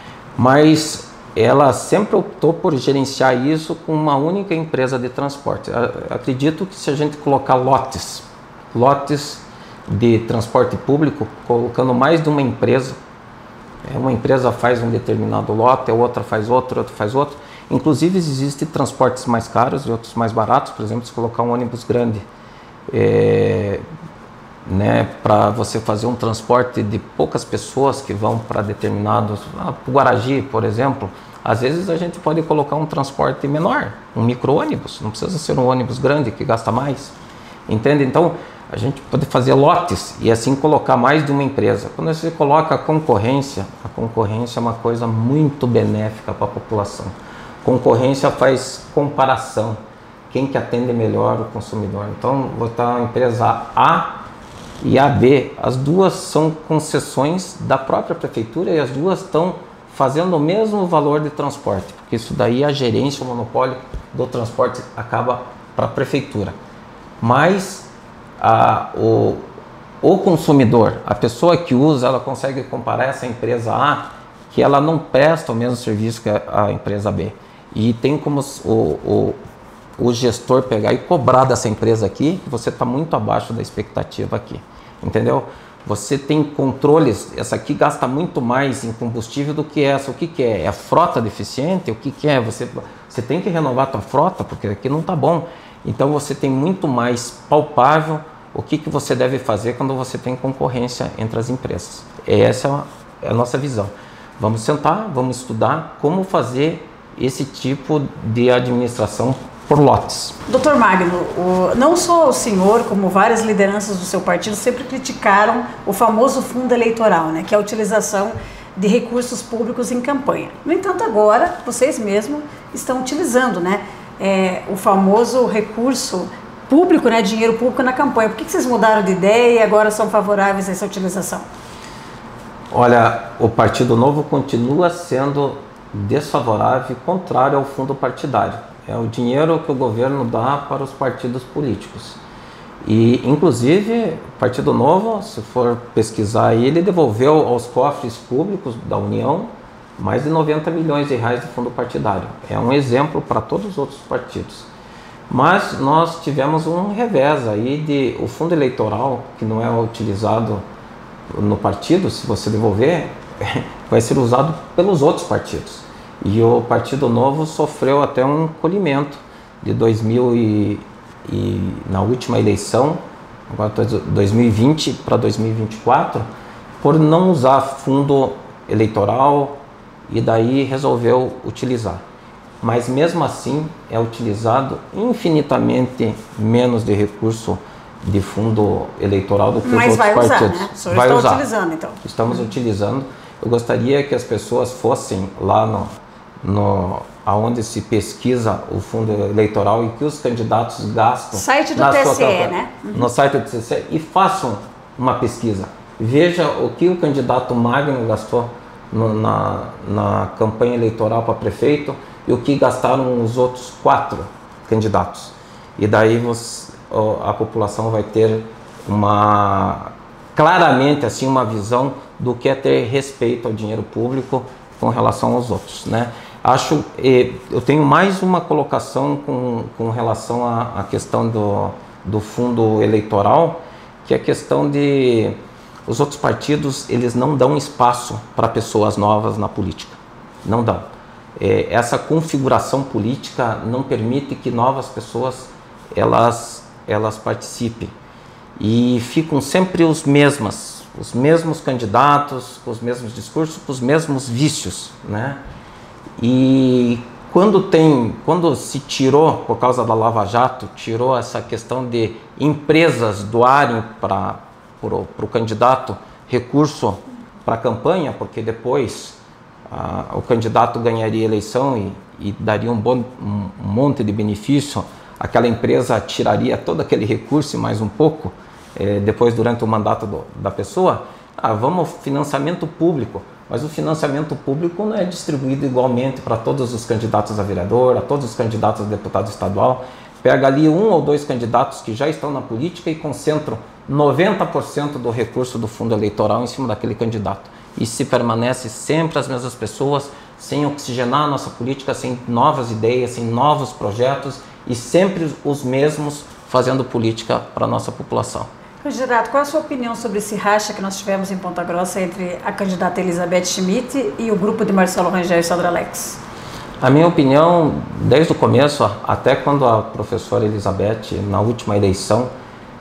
mas ela sempre optou por gerenciar isso com uma única empresa de transporte. Eu acredito que se a gente colocar lotes, lotes de transporte público, colocando mais de uma empresa, uma empresa faz um determinado lote, a outra faz outro, outra faz outro. Inclusive existem transportes mais caros e outros mais baratos. Por exemplo, se colocar um ônibus grande, é, né, para você fazer um transporte de poucas pessoas que vão para determinados, ah, para o Guaragi, por exemplo, às vezes a gente pode colocar um transporte menor, um micro-ônibus, não precisa ser um ônibus grande que gasta mais. entende? Então, a gente pode fazer lotes e assim colocar mais de uma empresa. Quando você coloca a concorrência, a concorrência é uma coisa muito benéfica para a população. Concorrência faz comparação, quem que atende melhor o consumidor. Então, vou botar a empresa A e a B, as duas são concessões da própria prefeitura e as duas estão fazendo o mesmo valor de transporte, porque isso daí a gerência, o monopólio do transporte acaba para a prefeitura. Mas a, o, o consumidor, a pessoa que usa, ela consegue comparar essa empresa A, que ela não presta o mesmo serviço que a, a empresa B. E tem como o, o, o gestor pegar e cobrar dessa empresa aqui, que você está muito abaixo da expectativa aqui, entendeu? Você tem controles, essa aqui gasta muito mais em combustível do que essa. O que, que é? É a frota deficiente? O que, que é? Você, você tem que renovar a tua frota, porque aqui não está bom. Então você tem muito mais palpável o que, que você deve fazer quando você tem concorrência entre as empresas. Essa é a nossa visão. Vamos sentar, vamos estudar como fazer esse tipo de administração por lotes. doutor Magno, o, não só o senhor, como várias lideranças do seu partido sempre criticaram o famoso fundo eleitoral, né, que é a utilização de recursos públicos em campanha. No entanto, agora vocês mesmos estão utilizando, né, é, o famoso recurso público, né, dinheiro público na campanha. Por que, que vocês mudaram de ideia e agora são favoráveis a essa utilização? Olha, o Partido Novo continua sendo desfavorável e contrário ao fundo partidário. É o dinheiro que o governo dá para os partidos políticos. E, inclusive, o Partido Novo, se for pesquisar, ele devolveu aos cofres públicos da União mais de noventa milhões de reais de fundo partidário. É um exemplo para todos os outros partidos. Mas nós tivemos um revés aí de o fundo eleitoral, que não é utilizado no partido, se você devolver, vai ser usado pelos outros partidos. E o Partido Novo sofreu até um encolhimento de dois mil e, e na última eleição, agora dois mil e vinte para dois mil e vinte e quatro, por não usar fundo eleitoral e daí resolveu utilizar. Mas mesmo assim é utilizado infinitamente menos de recurso de fundo eleitoral do que Mas os outros vai usar, partidos. Né? O senhor vai está usar. utilizando, então. Estamos utilizando. Eu gostaria que as pessoas fossem lá no, no aonde se pesquisa o fundo eleitoral e que os candidatos gastam site do na T S E, sua campanha, né? Uhum. No site do T S E, e façam uma pesquisa. Veja o que o candidato Magno gastou no, na, na campanha eleitoral para prefeito e o que gastaram os outros quatro candidatos. E daí você, a população vai ter uma claramente assim uma visão do que é ter respeito ao dinheiro público com relação aos outros, né? Acho, eu tenho mais uma colocação com, com relação à, à questão do, do fundo eleitoral, que é a questão de os outros partidos, eles não dão espaço para pessoas novas na política, não dão. É, essa configuração política não permite que novas pessoas elas, elas participem e ficam sempre os mesmas, os mesmos candidatos, com os mesmos discursos, com os mesmos vícios, né? E quando tem, quando se tirou, por causa da Lava Jato, tirou essa questão de empresas doarem para o candidato recurso para a campanha, porque depois ah, o candidato ganharia a eleição e, e daria um, bom, um monte de benefício, aquela empresa tiraria todo aquele recurso e mais um pouco, eh, depois durante o mandato do, da pessoa. Ah, vamos financiamento público. Mas o financiamento público não é distribuído igualmente para todos os candidatos a vereador, a todos os candidatos a deputado estadual. Pega ali um ou dois candidatos que já estão na política e concentram noventa por cento do recurso do fundo eleitoral em cima daquele candidato. E se permanece sempre as mesmas pessoas, sem oxigenar a nossa política, sem novas ideias, sem novos projetos e sempre os mesmos fazendo política para a nossa população. Candidato, qual é a sua opinião sobre esse racha que nós tivemos em Ponta Grossa entre a candidata Elizabeth Schmidt e o grupo de Marcelo Rangel e Sandra Alex? A minha opinião, desde o começo, até quando a professora Elizabeth, na última eleição,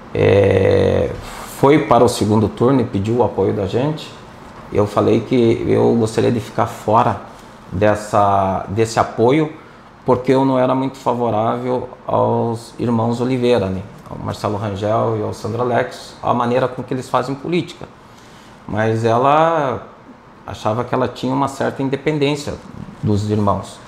é, foi para o segundo turno e pediu o apoio da gente, eu falei que eu gostaria de ficar fora dessa, desse apoio, porque eu não era muito favorável aos irmãos Oliveira, né? ao Marcelo Rangel e ao Sandro Alex, a maneira com que eles fazem política. Mas ela achava que ela tinha uma certa independência dos irmãos.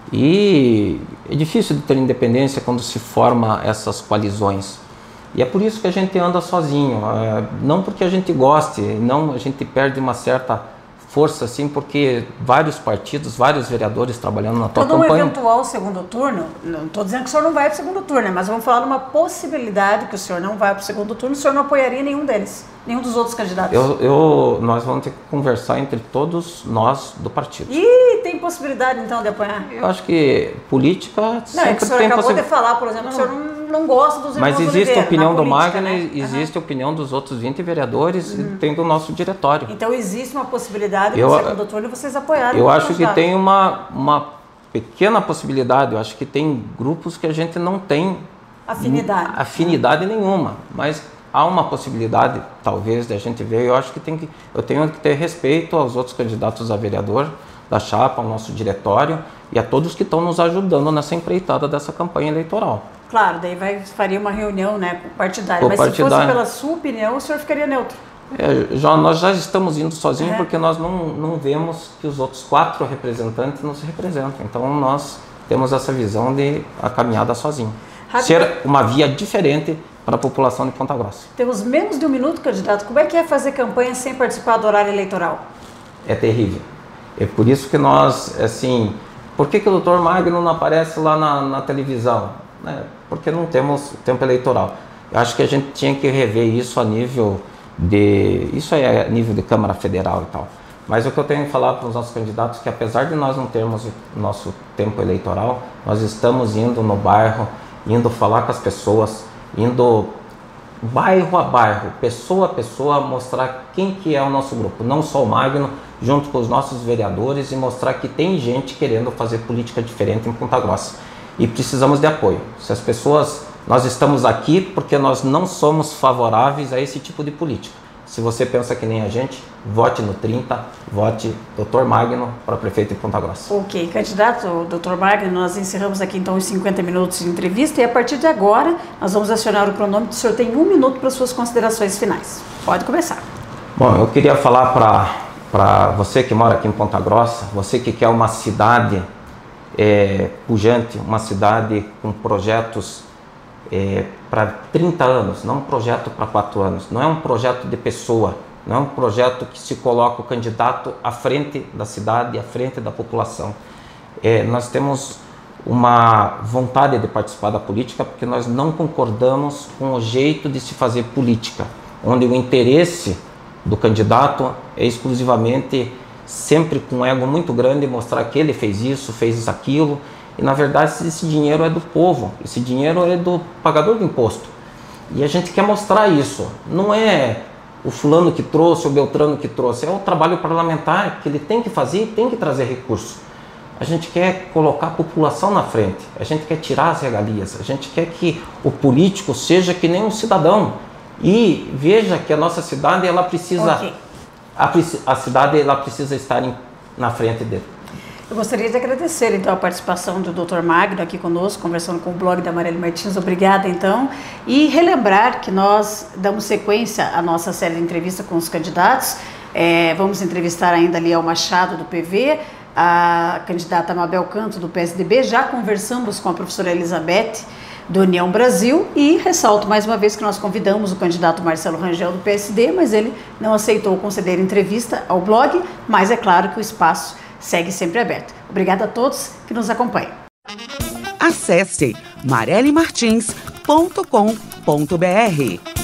E é difícil de ter independência quando se forma essas coalizões. E é por isso que a gente anda sozinho, não porque a gente goste, não a gente perde uma certa força, assim, porque vários partidos, vários vereadores trabalhando na tua Todo campanha... um eventual segundo turno, não estou dizendo que o senhor não vai para o segundo turno, mas vamos falar de uma possibilidade que o senhor não vai para o segundo turno, o senhor não apoiaria nenhum deles, nenhum dos outros candidatos. Eu, eu, nós vamos ter que conversar entre todos nós do partido. E tem possibilidade, então, de apoiar? Eu acho que política não, sempre é que o senhor tem acabou possi... de falar, por exemplo, não. que o senhor não, não gosta dos irmãos Mas existe Oliveira, a opinião do política, Magno, né? existe uhum. a opinião dos outros vinte vereadores uhum. e tem do nosso diretório. Então existe uma possibilidade eu, no segundo turno vocês apoiarem. Eu acho que tem uma, uma pequena possibilidade, eu acho que tem grupos que a gente não tem afinidade, afinidade uhum. nenhuma, mas há uma possibilidade, talvez, de a gente ver. Eu acho que, tem que eu tenho que ter respeito aos outros candidatos a vereador da chapa, ao nosso diretório e a todos que estão nos ajudando nessa empreitada dessa campanha eleitoral. Claro, daí vai, faria uma reunião, né, partidária, o mas partidário. Se fosse pela sua opinião, o senhor ficaria neutro? É, já, nós já estamos indo sozinhos é. porque nós não, não vemos que os outros quatro representantes nos representam. Então nós temos essa visão de a caminhada sozinho. Rápido. Ser uma via diferente para a população de Ponta Grossa. Temos menos de um minuto, candidato. Como é que é fazer campanha sem participar do horário eleitoral? É terrível. É por isso que nós, assim, por que, que o doutor Magno não aparece lá na, na televisão? É, porque não temos tempo eleitoral. Eu acho que a gente tinha que rever isso a nível de... Isso é a nível de Câmara Federal e tal. Mas o que eu tenho que falar para os nossos candidatos é que apesar de nós não termos o nosso tempo eleitoral, nós estamos indo no bairro, indo falar com as pessoas, indo bairro a bairro, pessoa a pessoa, mostrar quem que é o nosso grupo, não só o Magno, junto com os nossos vereadores, e mostrar que tem gente querendo fazer política diferente em Ponta Grossa. E precisamos de apoio. Se as pessoas... Nós estamos aqui porque nós não somos favoráveis a esse tipo de política. Se você pensa que nem a gente, vote no trinta, vote doutor Magno para prefeito de Ponta Grossa. Ok, candidato doutor Magno, nós encerramos aqui então os cinquenta minutos de entrevista e a partir de agora nós vamos acionar o cronômetro. O senhor tem um minuto para suas considerações finais. Pode começar. Bom, eu queria falar para para você que mora aqui em Ponta Grossa, você que quer uma cidade é, pujante, uma cidade com projetos É, para trinta anos, não um projeto para quatro anos, não é um projeto de pessoa, não é um projeto que se coloca o candidato à frente da cidade, à frente da população. É, nós temos uma vontade de participar da política porque nós não concordamos com o jeito de se fazer política, onde o interesse do candidato é exclusivamente sempre com um ego muito grande, mostrar que ele fez isso, fez aquilo. E na verdade esse dinheiro é do povo, esse dinheiro é do pagador do imposto. E a gente quer mostrar isso. Não é o fulano que trouxe, o Beltrano que trouxe, é o trabalho parlamentar que ele tem que fazer e tem que trazer recursos. A gente quer colocar a população na frente, a gente quer tirar as regalias, a gente quer que o político seja que nem um cidadão. E veja que a nossa cidade, ela precisa, okay. a, a cidade ela precisa estar em, na frente dele. Eu gostaria de agradecer, então, a participação do doutor Magno aqui conosco, conversando com o blog da Marielle Martins. Obrigada, então. E relembrar que nós damos sequência à nossa série de entrevistas com os candidatos. É, vamos entrevistar ainda Liel Machado, do P V, a candidata Mabel Canto, do P S D B. Já conversamos com a professora Elizabeth, do União Brasil. E ressalto mais uma vez que nós convidamos o candidato Marcelo Rangel, do P S D, mas ele não aceitou conceder entrevista ao blog. Mas é claro que o espaço segue sempre aberto. Obrigada a todos que nos acompanham. Acesse marielle martins ponto com ponto br.